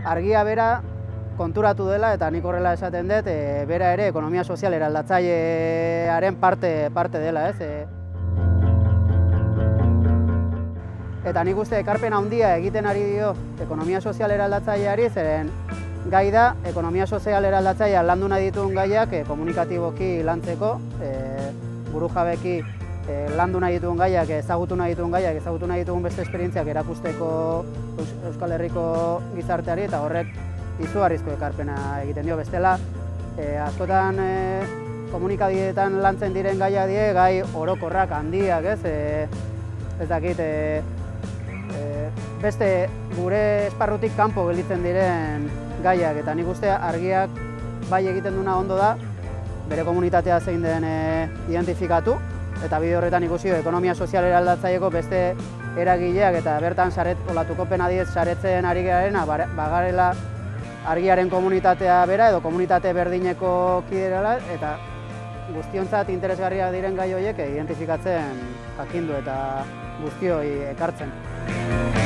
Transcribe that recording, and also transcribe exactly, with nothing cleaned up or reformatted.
argia bera konturatu dela, eta nik horrela esaten dut, e, bera ere ekonomia sozial eraldatzailearen parte, parte dela, ez? E, eta nik uste ekarpen handia egiten ari dio ekonomia sozial eraldatzaileari, zeren gai da, ekonomia sozial eraldatzailea landu nahi dituen gaiak e, komunikatiboki lantzeko, e, burujabeki e, landu nahi dituen gaiak, ezagutu nahi dituen gaiak, ezagutu nahi dituen beste esperientziak erakusteko Euskal Herriko gizarteari, eta horrek izugarrizko ekarpena egiten dio. Bestela, e, askotan e, komunikabideetan lantzen diren gaia die, gai orokorrak handiak, ez? E, ez dakit, e, e, beste gure esparrutik kanpo gelditzen diren gaiak, eta nik uste argiak bai egiten duna ondo da, bere komunitatea zein den e, identifikatu, eta bide horretan ikusi ekonomia sozial eraldatzaileko beste eragileak eta bertan saret, olatuko penadiez saretzen ari garena, bagarela argiaren komunitatea bera edo komunitate berdineko kiderala, eta guztiontzat interesgarriak diren gai horiek identifikatzen jakindu eta guztioi ekartzen.